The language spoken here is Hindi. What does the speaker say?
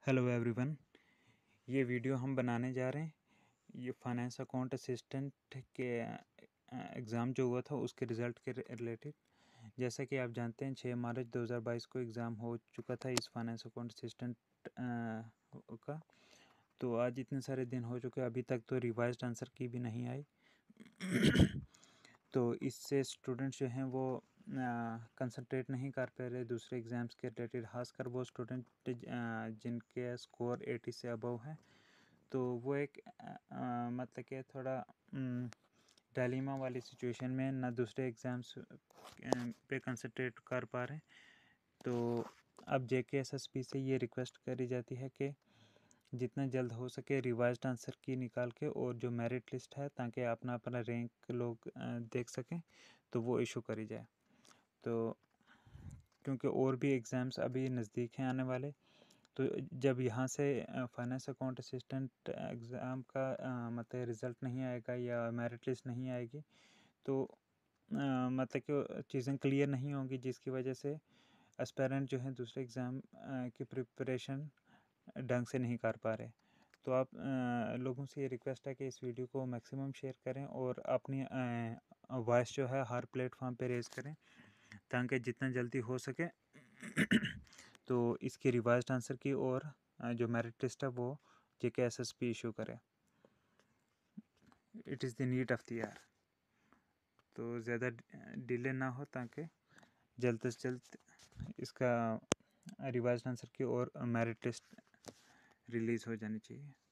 Hello everyone. ये वीडियो हम बनाने जा रहे हैं ये फाइनेंस अकाउंट असिस्टेंट के एग्ज़ाम जो हुआ था उसके रिज़ल्ट के रिलेटेड। जैसा कि आप जानते हैं 6 मार्च 2022 को एग्ज़ाम हो चुका था इस फाइनेंस अकाउंट असिस्टेंट का। तो आज इतने सारे दिन हो चुके, अभी तक तो रिवाइज्ड आंसर की भी नहीं आई। तो इससे स्टूडेंट्स जो हैं वो कंसंट्रेट नहीं कर पा रहे दूसरे एग्ज़ाम्स के रिलेटेड, खासकर वो स्टूडेंट जिनके स्कोर 80 से अबव है। तो वो एक मतलब कि थोड़ा डायलेमा वाली सिचुएशन में ना दूसरे एग्ज़ाम्स पे कंसंट्रेट कर पा रहे। तो अब JKSSP से ये रिक्वेस्ट करी जाती है कि जितना जल्द हो सके रिवाइज्ड आंसर की निकाल के और जो मेरिट लिस्ट है ताकि अपना अपना रैंक लोग देख सकें तो वो इशू करी जाए। तो क्योंकि और भी एग्ज़ाम्स अभी नज़दीक हैं आने वाले, तो जब यहाँ से फाइनेंस अकाउंट असिस्टेंट एग्ज़ाम का मतलब रिज़ल्ट नहीं आएगा या मेरिट लिस्ट नहीं आएगी तो मतलब कि चीज़ें क्लियर नहीं होंगी, जिसकी वजह से एस्पायरेंट जो हैं दूसरे एग्ज़ाम की प्रिपरेशन ढंग से नहीं कर पा रहे। तो आप लोगों से ये रिक्वेस्ट है कि इस वीडियो को मैक्सिमम शेयर करें और अपनी वॉइस जो है हर प्लेटफॉर्म पे रेज़ करें ताकि जितना जल्दी हो सके तो इसकी रिवाइज्ड आंसर की और जो मेरिट लिस्ट है वो JKSSP इशू करे। It is the need of the year. तो ज़्यादा डिले ना हो ताकि जल्द से जल्द इसका रिवाइज्ड आंसर की और मेरिट लिस्ट रिलीज़ हो जानी चाहिए।